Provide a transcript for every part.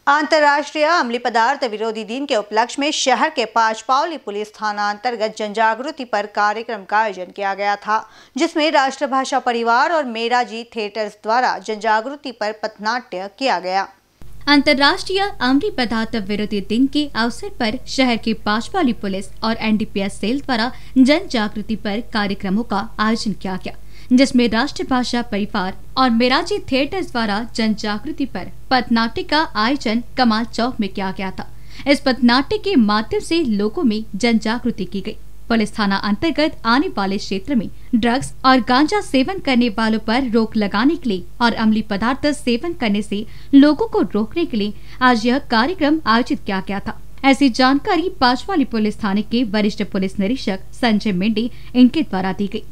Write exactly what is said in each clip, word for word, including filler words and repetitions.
अंतर्राष्ट्रीय अम्लीय पदार्थ विरोधी दिन के उपलक्ष्य में शहर के पांचपावली पुलिस थाना अंतर्गत जन जागृति पर कार्यक्रम का आयोजन किया गया था, जिसमें राष्ट्रभाषा परिवार और मेरा जी थिएटर्स द्वारा जन जागृति पर पथनाट्य किया गया। अंतर्राष्ट्रीय अम्लीय पदार्थ विरोधी दिन के अवसर पर शहर के पांचपावली पुलिस और N D P S cell द्वारा जन जागृति पर कार्यक्रमों का आयोजन किया गया, जिसमें राष्ट्रभाषा परिवार और मेरा जी थिएटर्स द्वारा जन जागृति पर पथनाट्य का आयोजन कमाल चौक में किया गया था। इस पथनाट्य के माध्यम से लोगों में जन जागृति की गई। पुलिस थाना अंतर्गत आने वाले क्षेत्र में ड्रग्स और गांजा सेवन करने वालों पर रोक लगाने के लिए और अम्लीय पदार्थ सेवन करने से लोगों को रोकने के लिए आज यह कार्यक्रम आयोजित किया गया था। ऐसी जानकारी पांचपावली पुलिस थाने के वरिष्ठ पुलिस निरीक्षक संजय मेंढे इनके द्वारा दी गई।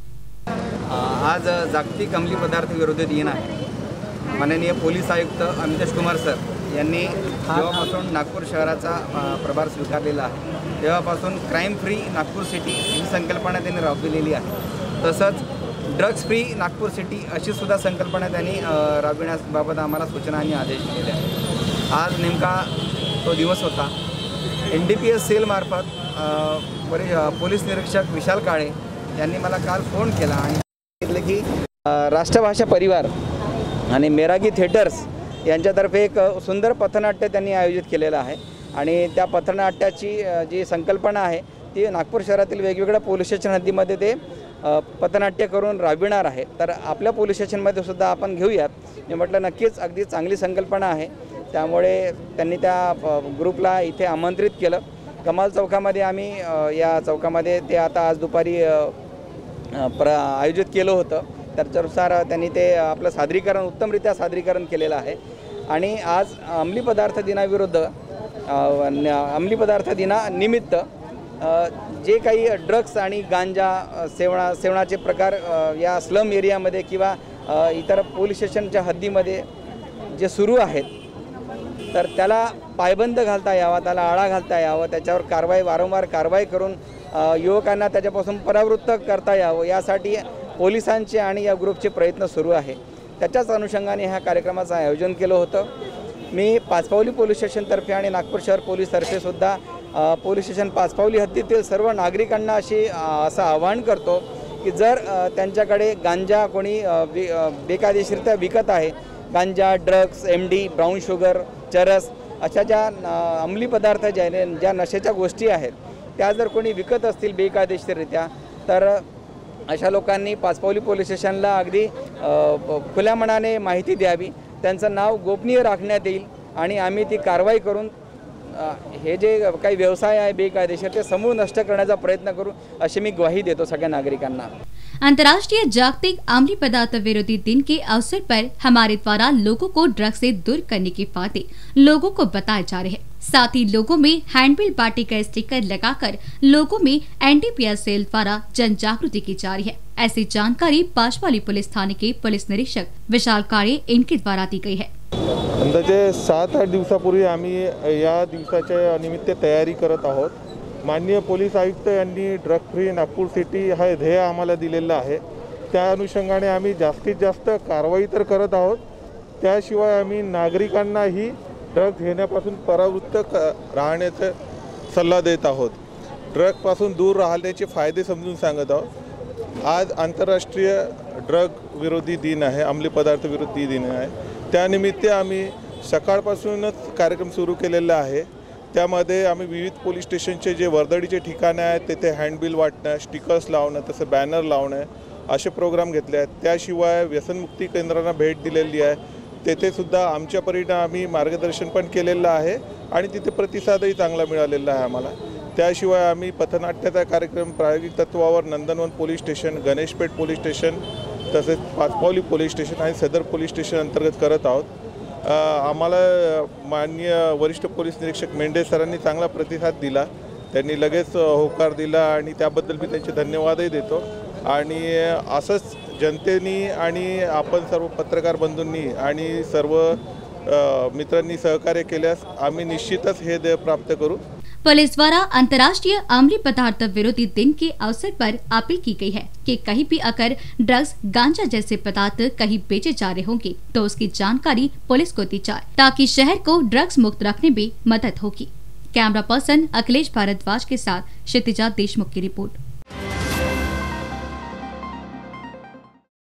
आज जागतिक अम्लीय पदार्थ विरोधी दिन आहे। माननीय पोलीस आयुक्त अमितेश कुमार सर यांनी जेव्हापासून नागपूर शहराचा प्रभार स्वीकारलेला आहे तेव्हापासून क्राईम फ्री नागपूर सिटी ही संकल्पना त्यांनी राबविलेली आहे। तसंच ड्रग्स फ्री नागपूर सिटी अशी सुद्धा संकल्पना त्यांनी राबविण्याबाबत आम्हाला सूचना आणि आदेश दिलेले आहेत। आज नेमका तो दिवस होता। N D P S cell मार्फत पोलीस निरीक्षक विशाल काळे यांनी मला काल फोन केला आणि सांगितलं की राष्ट्रभाषा परिवार आणि मेरागी थिएटर्स यांच्यातर्फे एक सुंदर पथनाट्य त्यांनी आयोजित केलेलं आहे आणि त्या पथनाट्याची जी संकल्पना आहे ती नागपूर शहरातील वेगवेगळ्या पोलीस स्टेशन हद्दीमध्ये ते पथनाट्य करून राबविणार आहे। तर आपल्या पोलीस स्टेशनमध्ये सुद्धा आपण घेऊयात। मी म्हटलं नक्कीच अगदी चांगली संकल्पना आहे, त्यामुळे त्यांनी त्या ग्रुपला इथे आमंत्रित केलं। कमाल चौकामध्ये आम्ही या चौकामध्ये ते आता आज दुपारी प्र आयोजित केलं होतं। त्याच्यानुसार त्यांनी ते आपलं सादरीकरण उत्तमरित्या सादरीकरण केलेलं आहे आणि आज अम्लीय पदार्थ दिनाविरुद्ध अम्लीय पदार्थ दिनानिमित्त जे काही ड्रग्स आणि गांजा सेवना सेवनाचे प्रकार या स्लम एरियामध्ये किंवा इतर पोलीस स्टेशनच्या हद्दीमध्ये जे सुरू आहेत तर त्याला पायबंद घालता यावा, त्याला आळा घालता यावं, त्याच्यावर कारवाई वारंवार कारवाई करून युवकांना त्याच्यापासून परावृत्त करता यावं यासाठी पोलिसांचे आणि या ग्रुपचे प्रयत्न सुरू आहे। त्याच्याच अनुषंगाने ह्या कार्यक्रमाचं आयोजन केलं होतं। मी पाचपावली पोलीस स्टेशनतर्फे आणि नागपूर शहर पोलीसतर्फे सुद्धा पोलीस स्टेशन पाचपावली हद्दीतील सर्व नागरिकांना अशी असं आवाहन करतो की जर त्यांच्याकडे गांजा कोणी बेकायदेशीररित्या विकत आहे, गांजा, drugs, M D, brown sugar, चरस अशा ज्या अंमली पदार्थ ज्या ज्या नशेच्या गोष्टी आहेत त्या जर कोणी विकत असतील बेकायदेशीररित्या तर अशा लोकांनी पाचपावली पोलीस स्टेशनला अगदी खुल्या मनाने माहिती द्यावी। त्यांचं नाव गोपनीय राखण्यात येईल आणि आम्ही ती कारवाई करून हे जे काही व्यवसाय आहे बेकायदेशीर ते समूळ नष्ट करण्याचा प्रयत्न करू अशी मी ग्वाही देतो सगळ्या नागरिकांना। अंतर्राष्ट्रीय जागतिक अम्लीय पदार्थ विरोधी दिन के अवसर पर हमारे द्वारा लोगों को ड्रग्स से दूर करने के फायदे लोगों को बताए जा रहे हैं। साथ ही लोगों में हैंडबिल पार्टी का स्टिकर लगाकर लोगों में N D P S cell द्वारा जन जागृति की जा रही है। ऐसी जानकारी पांचपावली पुलिस थाने के पुलिस निरीक्षक विशाल काळे इनके द्वारा दी गई है। अंदाजे सात आठ दिवसापूर्वी आम्ही या दिवसाच्या निमित्त तयारी करत आहोत। माननीय पोलीस आयुक्त यांनी ड्रग फ्री नागपूर सिटी हा ध्येय आम्हाला दिलेला आहे। त्या अनुषंगाने आम्ही जास्तीत जास्त कारवाई तर करत आहोत, त्याशिवाय आम्ही नागरिकांनाही ड्रग्ज घेण्यापासून परावृत्त राहण्याचा सल्ला देत आहोत। ड्रगपासून दूर राहण्याचे फायदे समजून सांगत आहोत। आज आंतरराष्ट्रीय ड्रग विरोधी दिन आहे, अम्लीय पदार्थ विरोधी दिन आहे। त्यानिमित्त आम्ही सकाळपासूनच कार्यक्रम सुरू केलेला आहे। त्यामध्ये आम्ही विविध पोलीस स्टेशनचे जे वर्दळीचे ठिकाणे आहेत तेथे हँडबिल वाटणं, स्टिकर्स लावणं, तसं बॅनर लावणं असे प्रोग्राम घेतले आहेत। त्याशिवाय व्यसनमुक्ती केंद्रांना भेट दिलेली आहे, तेथे सुद्धा आमच्या परीने आम्ही मार्गदर्शन पण केलेलं आहे आणि तिथे प्रतिसादही चांगला मिळालेला आहे आम्हाला। त्याशिवाय आम्ही पथनाट्याचा कार्यक्रम प्रायोगिक तत्वावर Nandanvan police station, Ganeshpeth police station तसेच पाचपावली पोलीस स्टेशन आणि सदर पोलीस स्टेशन अंतर्गत करत आहोत। आम्हाला माननीय वरिष्ठ पोलीस निरीक्षक मेंढे सरांनी चांगला प्रतिसाद दिला, त्यांनी लगेच होकार दिला आणि त्याबद्दल मी त्यांचे धन्यवादही देतो। आणि असंच जनतेनी आणि आपण सर्व पत्रकार बंधूंनी आणि सर्व मित्रांनी सहकार्य केल्यास आम्ही निश्चितच हे ध्येय प्राप्त करू। पुलिस द्वारा अंतर्राष्ट्रीय अमली पदार्थ विरोधी दिन के अवसर पर अपील की गई है कि कहीं भी अगर ड्रग्स, गांजा जैसे पदार्थ कहीं बेचे जा रहे होंगे तो उसकी जानकारी पुलिस को दी जाए ताकि शहर को ड्रग्स मुक्त रखने में मदद होगी। कैमरा पर्सन अखिलेश भारद्वाज के साथ क्षितिजा देशमुख की रिपोर्ट।